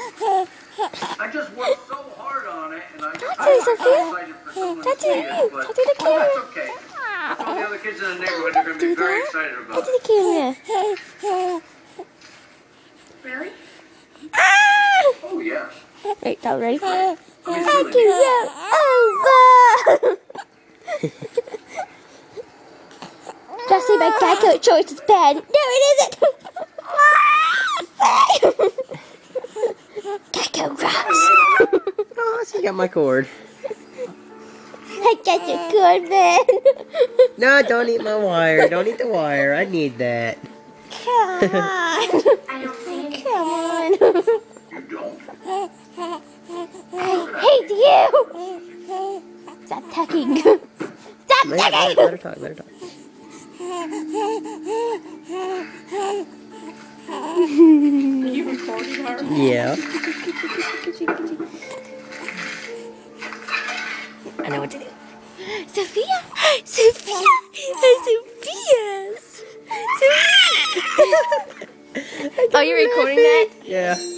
I just worked so hard on it, and I'm Sophia. excited for someone to see it, but Talk to the camera. that's okay. All the other kids in the neighborhood are going to be very excited about Talk to it. the camera. Really? Oh, yeah. Wait, that ready? I mean, it's Thank really you. Jesse, my Geico choice is bad. No, it isn't. Geico rocks. Oh, so you got my cord. I got your cord, man. No, don't eat my wire. Don't eat the wire. I need that. Come on. I don't see anything. Come on. You don't? I hate you. Stop talking. Stop Let talking. her talk. Let her talk. You recording her? Yeah. I know what to do. Sophia. Sophia. Sophia. Oh, you're recording that? Yeah.